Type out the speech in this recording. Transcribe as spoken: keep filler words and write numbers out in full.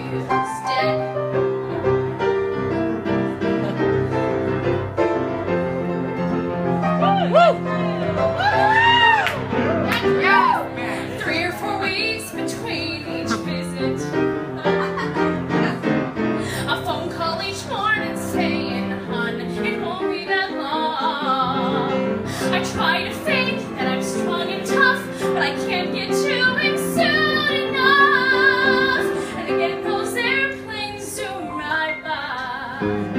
instead. Three or four weeks between each visit. A phone call each morning saying, "Hun, it won't be that long." I try to fake that I'm strong and tough, but I can't get to it soon enough. And again, those airplanes zoom right by.